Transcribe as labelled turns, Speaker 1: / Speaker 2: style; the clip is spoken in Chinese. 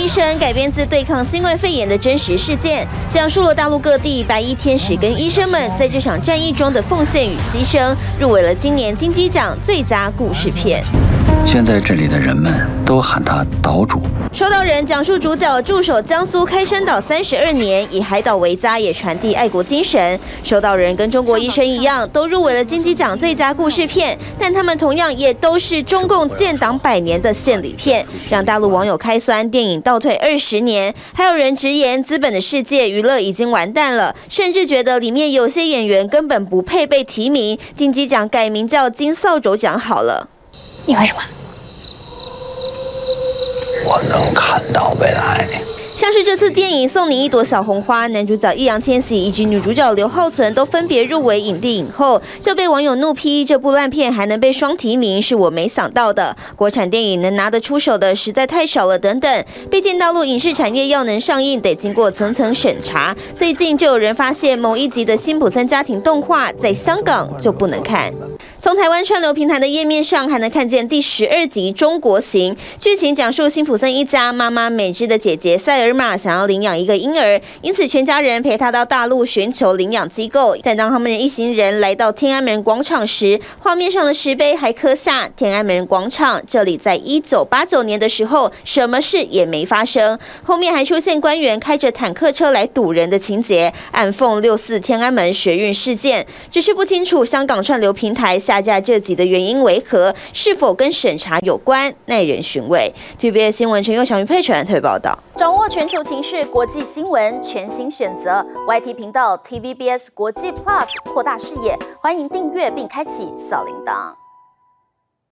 Speaker 1: 生》改编自对抗新冠肺炎的真实事件，讲述了大陆各地白衣天使跟医生们在这场战役中的奉献与牺牲，入围了今年金鸡奖最佳故事片。
Speaker 2: 现在这里的人们都喊他岛主。
Speaker 1: 守岛人讲述主角驻守江苏开山岛32年，以海岛为家，也传递爱国精神。守岛人跟中国医生一样，都入围了金鸡奖最佳故事片，但他们同样也都是中共建党100年的献礼片，让大陆网友开酸电影倒退20年。还有人直言，资本的世界娱乐已经完蛋了，甚至觉得里面有些演员根本不配被提名，金鸡奖改名叫金扫帚奖好了。
Speaker 3: 你为什么？
Speaker 2: 我能看到未来。
Speaker 1: 像是这次电影《送你一朵小红花》，男主角易烊千玺以及女主角刘浩存都分别入围影帝影后，就被网友怒批这部烂片还能被双提名，是我没想到的。国产电影能拿得出手的实在太少了等等。毕竟大陆影视产业要能上映，得经过层层审查。最近就有人发现某一集的辛普森家庭动画在香港就不能看。从台湾串流平台的页面上，还能看见第12集《中国行》，剧情讲述辛普森一家妈妈美芝的姐姐塞尔玛想要领养一个婴儿，因此全家人陪她到大陆寻求领养机构。但当他们一行人来到天安门广场时，画面上的石碑还刻下天安门广场，这里在1989年的时候什么事也没发生。后面还出现官员开着坦克车来堵人的情节，暗讽6·4天安门学运事件。只是不清楚香港串流平台下架这集的原因为何，是否跟审查有关，耐人寻味。TVBS 新闻陈佑祥、于佩纯特别报道。
Speaker 4: 掌握全球情势、国际新闻，全新选择 YT 频道 TVBS 国际 Plus， 扩大视野。欢迎订阅并开启小铃铛。